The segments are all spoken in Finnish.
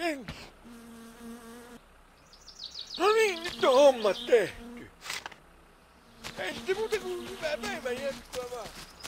senkin. No niin, nyt on hommat tehty. Ei sitten muuta kuin hyvää päivän jatkoa vaan.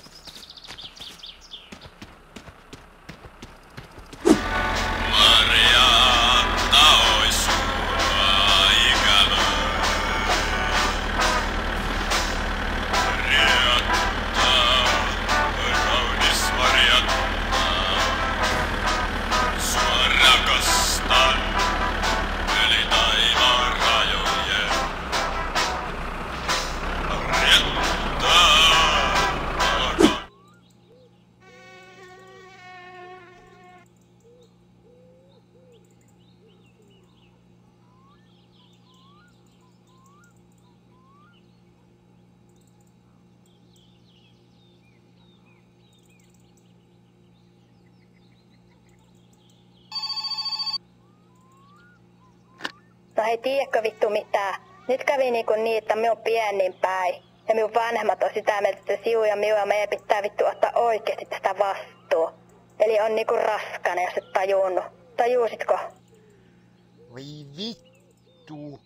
No ei tiedäkö vittu mitään. Nyt kävi niin, että minun pienin päin. Ja minun vanhemmat on sitä mieltä, että siu ja minua ja meidän pitää vittu ottaa oikeasti tästä vastuu. Eli on niinku raskana, jos et tajunnut. Tajusitko? Voi vittu.